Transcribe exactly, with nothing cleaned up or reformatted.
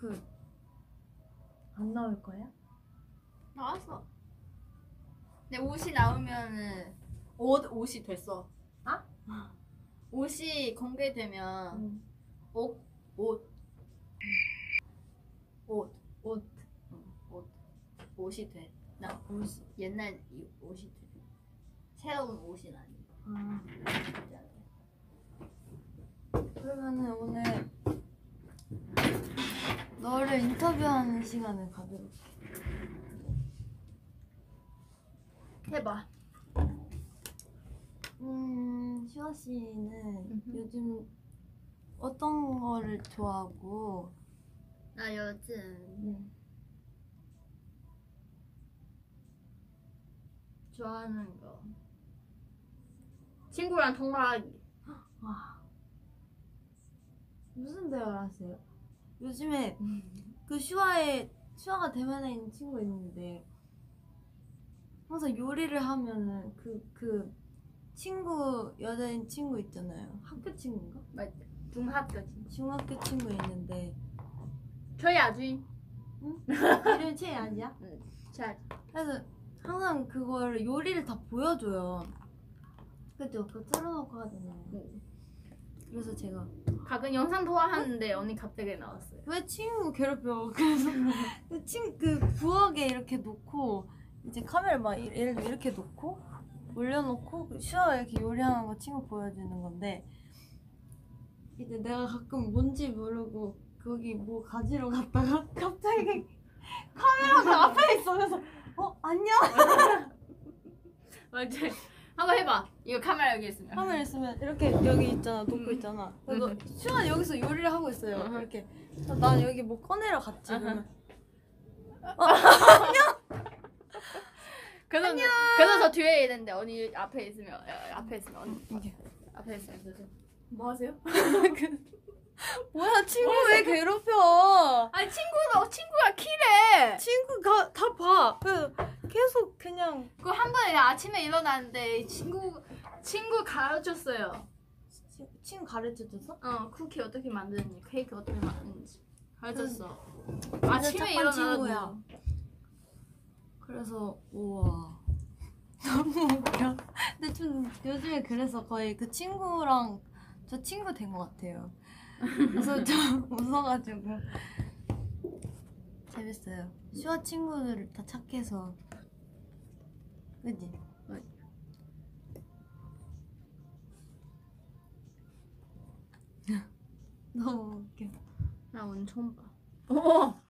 그 안 나올 거야? 나왔어. 근데 옷이 나오면은 옷 옷이 됐어. 아? 옷이 공개되면 응. 옷 옷. 옷. 옷. 응, 옷. 옷이 돼. 나 옷이. 옛날 이 옷이 돼. 새로운 옷이 아니고. 아. 그러면은 오늘 너를 인터뷰하는 시간을 가져볼게. 해봐. 음, 슈아 씨는 음흠. 요즘 어떤 거를 좋아하고? 나 요즘 음. 좋아하는 거. 친구랑 통화하기. 와. 무슨 대화를 하세요? 요즘에 그 슈아의 슈아가 대만에 있는 친구가 있는데 항상 요리를 하면은 그 그 친구 여자인 친구 있잖아요. 학교 친구인가? 맞. 중학교지. 중학교 친구 있는데 최야준. 응? 이름이 최야지야? 응. 자. 그래서 항상 그걸 요리를 다 보여줘요. 그죠? 그거 틀어놓고 하잖아요. 응. 그래서 제가 가끔 영상 통화하는데 언니 갑자기 나왔어요. 왜 친구 괴롭혀? 그래서 그 친, 그 부엌에 이렇게 놓고 이제 카메라 막 이- 예를 들어 이렇게 놓고 올려놓고 그 슈아가 이렇게 요리하는 거 친구 보여주는 건데 이제 내가 가끔 뭔지 모르고 거기 뭐 가지러 갔다가 갑자기 카메라가 앞에 있어. 그래서 어? 안녕? 맞지? 한번 해봐. 이거 카메라 여기 있으면. 카메라 있으면 이렇게 여기 있잖아, 놓고 있잖아. 그래서 슈아는 여기서 요리를 하고 있어요. 어허. 이렇게. 그래서 난 여기 뭐 꺼내러 갔지. 그러면 그래서 그래서 저 뒤에 있는데 언니 앞에 있으면 야, 앞에 있으면 언니 이게 앞에 있으면 그래서 뭐 하세요? 뭐야 친구 왜 괴롭혀? 아니 친구도 친구가 키래. 친구가 다 봐. 그 계속 그냥 그 한 번에 아침에 일어났는데 친구 친구 가르쳤어요. 치, 친구 가르쳐줘서? 어 쿠키 어떻게 만드는지 케이크 어떻게 만드는지 가르쳤어. 아침에 아침에 일어나 일어나고 친구야. 그래서 우와 너무 웃겨. 근데 좀 요즘에 그래서 거의 그 친구랑 저 친구 된 것 같아요. 그래서 좀 웃어가지고 재밌어요. 슈아 친구들을 다 착해서 그지? 너무 웃겨. 나 오늘 처음 봐. 어.